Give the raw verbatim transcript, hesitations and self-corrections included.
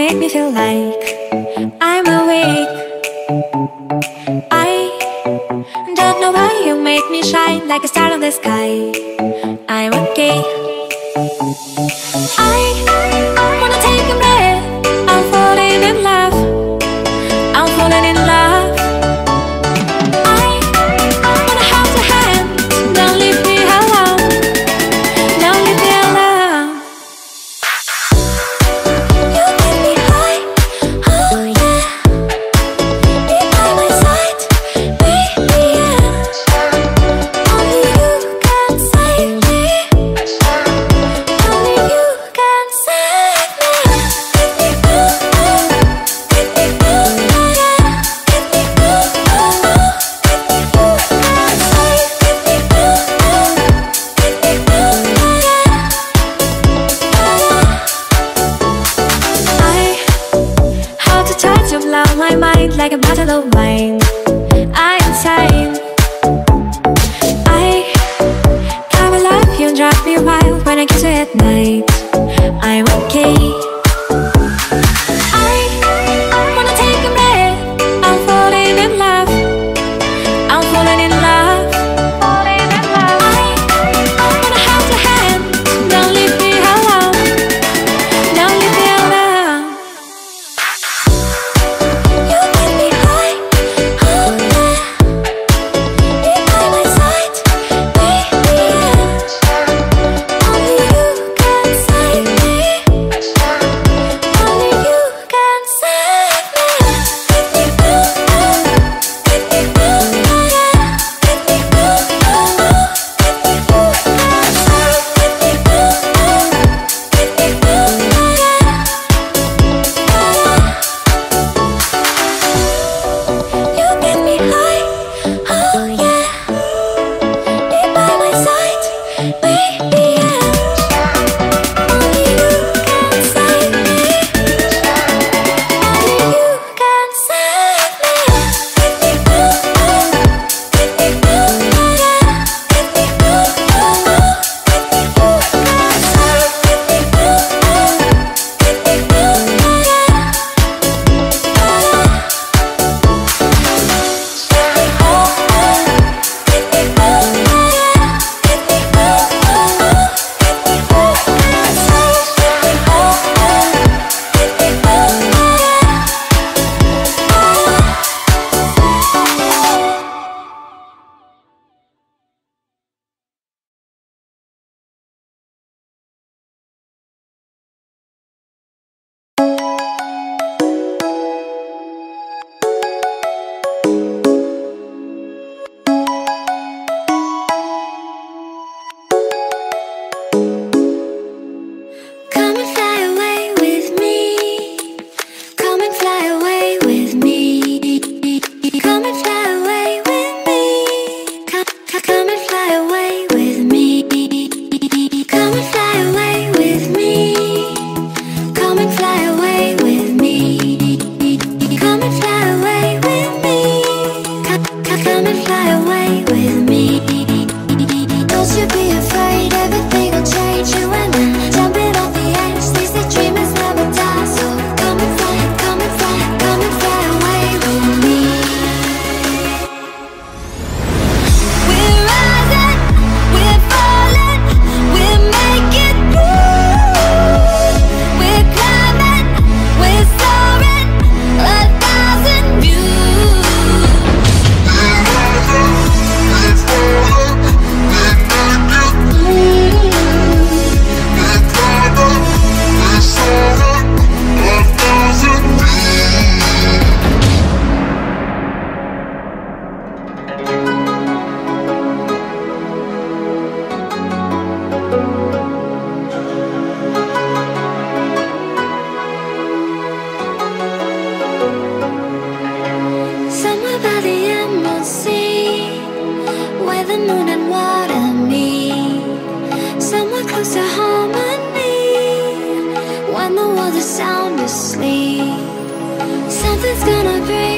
make me feel like I'm awake. I don't know why you make me shine like a star in the sky. I'm okay. I wanna take a breath. I'm falling in love. I'm falling in love. I wanna hold your hand. Don't leave me alone. Don't leave me alone. You get me high, oh yeah. Be by my side, baby, yeah. Only you can save me. Only you can save me. I how to touch you blow my mind like a bottle of wine. I'm insane. I come alive, you drive me wild when I kiss you at night. I'm okay. I wanna take a breath. I'm falling in love. I'm falling in love. I wanna hold your hand. Don't leave me alone. Don't leave me alone. You get me high, oh yeah. Be by my side, baby, yeah. Only you can save me. Only you can save me. You get me high, oh yeah. Be by my side, baby, yeah. Only you can save me. Only you can save Come and fly away with me. Come and fly away with me. Come and fly away with me. Come, come, come and fly away with me. Come and fly away with me. Come and fly away with me. Come and fly away with me. Come, come, come and fly away with me. Don't you be afraid, everything will change. You and I jumping off the edge. They say dreamers never die, so come and fly, come and fly, come and fly away with me. We're rising, we're falling, we're making through. We're climbing, we're soaring, a thousand views. We're rising, we're falling, we're making through. We're climbing, we're soaring, a thousand views. Somewhere by the emerald sea, where the moon and water meet. Somewhere close to harmony, when the world is sound asleep. Something's gonna break.